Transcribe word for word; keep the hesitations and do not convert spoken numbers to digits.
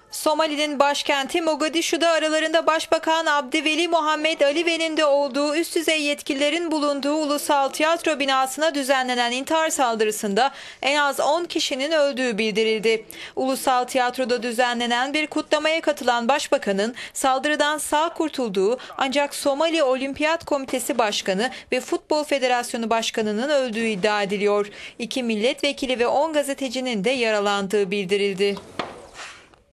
Somali'nin başkenti Mogadishu'da aralarında Başbakan Abdiveli Muhammed Alive'nin de olduğu üst düzey yetkililerin bulunduğu ulusal tiyatro binasına düzenlenen intihar saldırısında en az on kişinin öldüğü bildirildi. Ulusal tiyatroda düzenlenen bir kutlamaya katılan başbakanın saldırıdan sağ kurtulduğu ancak Somali Olimpiyat Komitesi Başkanı ve Futbol Federasyonu Başkanı'nın öldüğü iddia ediliyor. İki milletvekili ve on gazetecinin de yaralandığı bildirildi.